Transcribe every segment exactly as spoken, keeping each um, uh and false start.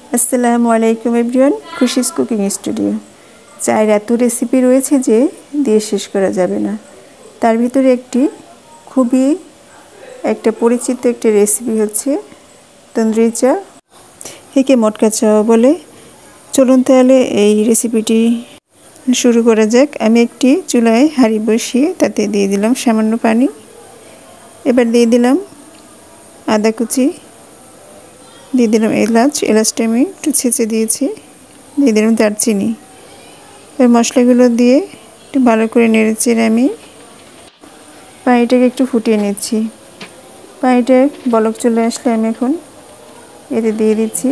আসসালামু আলাইকুম everyone, Khushi's cooking studio. চায়ের এত রেসিপি রয়েছে যে দিয়ে শেষ করা যাবে না। তার ভিতরে একটি খুবই একটা পরিচিত একটা রেসিপি হচ্ছে তন্দুরি চা, একে মটকা চা বলে। চলুন তাহলে এই রেসিপিটি শুরু করা যাক। আমি একটি চুলায় হাঁড়ি বসিয়ে তাতে দিয়ে দিলাম সামান্য পানি। এবার দিয়ে দিলাম আদা কুচি, দিয়ে দিলাম এলাচ, এলাচটা আমি একটু ছেঁচে দিয়েছি, দিয়ে দিলাম দারচিনি। এবার মশলাগুলো দিয়ে একটু ভালো করে নেড়ে চেড়ে আমি পানিটাকে একটু ফুটিয়ে নিচ্ছি। পানিটা বলক চলে আসলে আমি এখন এতে দিয়ে দিচ্ছি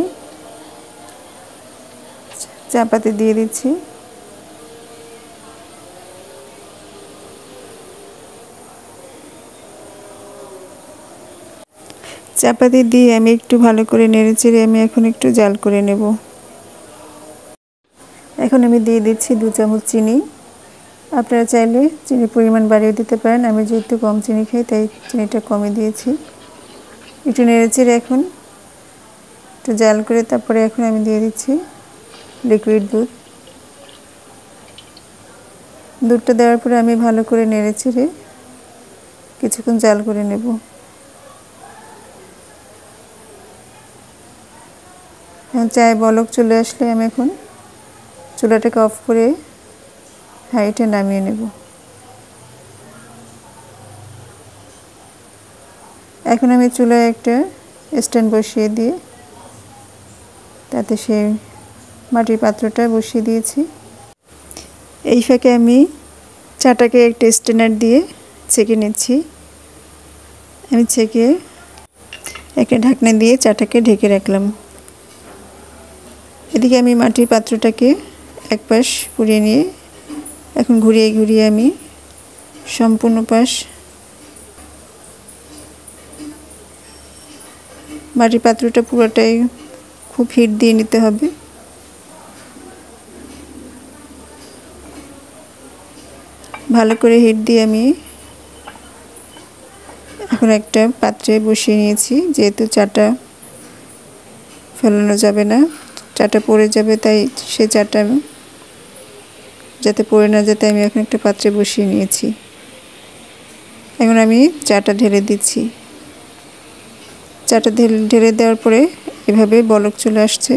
চা পাতি, দিয়ে দিচ্ছি চাপাতি দিয়ে আমি একটু ভালো করে নেড়ে চেড়ে আমি এখন একটু জাল করে নেব। এখন আমি দিয়ে দিচ্ছি দু চামচ চিনি। আপনারা চাইলে চিনির পরিমাণ বাড়িয়ে দিতে পারেন, আমি যেহেতু কম চিনি খাই তাই চিনিটা কমে দিয়েছি। একটু নেড়ে চেড়ে এখন একটু জাল করে তারপরে এখন আমি দিয়ে দিচ্ছি লিকুইড দুধ। দুধটা দেওয়ার পরে আমি ভালো করে নেড়ে চেড়ে কিছুক্ষণ জাল করে নেব। চায়ে বলক চলে আসলে আমি এখন চুলাটাকে অফ করে হাঁড়িটা নামিয়ে নেব। এখন আমি চুলায় একটা স্ট্যান্ড বসিয়ে দিয়ে তাতে সেই মাটির পাত্রটা বসিয়ে দিয়েছি। এই ফাঁকে আমি চাটাকে একটা স্ট্যান্ডার দিয়ে ছেঁকে নিচ্ছি। আমি ছেঁকে একটা ঢাকনা দিয়ে চাটাকে ঢেকে রাখলাম। এদিকে আমি মাটির পাত্রটাকে এক পাশ পুড়িয়ে নিয়ে এখন ঘুরিয়ে ঘুরিয়ে আমি সম্পূর্ণ পাশ মাটির পাত্রটা পুরোটাই খুব হিট দিয়ে নিতে হবে। ভালো করে হিট দিয়ে আমি এখন একটা পাত্রে বসিয়ে নিয়েছি। যেহেতু চাটা ফেলানো যাবে না, চাটা পড়ে যাবে, তাই সে চাটা যাতে পড়ে না যায় তাই আমি এখন একটা পাত্রে বসিয়ে নিয়েছি। এখন আমি চাটা ঢেলে দিচ্ছি। চাটা ঢেলে দেওয়ার পরে এভাবে বলক চলে আসছে।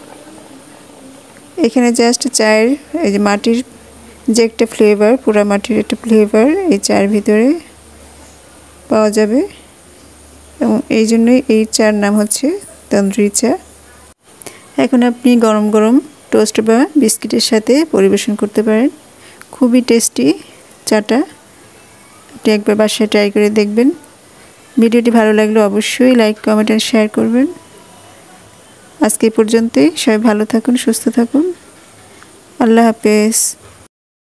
এখানে জাস্ট চায়ের এই যে মাটির যে একটা ফ্লেভার, পুরা মাটির একটা ফ্লেভার এই চায়ের ভিতরে পাওয়া যাবে, এবং এই জন্যই এই চার নাম হচ্ছে তন্দুরি চা। এখন আপনি গরম গরম টোস্ট বা বিস্কিটের সাথে পরিবেশন করতে পারেন। খুবই টেস্টি চাটা, আপনি একবার বাসায় ট্রাই করে দেখবেন। ভিডিওটি ভালো লাগলে অবশ্যই লাইক, কমেন্ট আর শেয়ার করবেন। আজকে এই পর্যন্তই। সবাই ভালো থাকুন, সুস্থ থাকুন। আল্লাহ হাফেজ।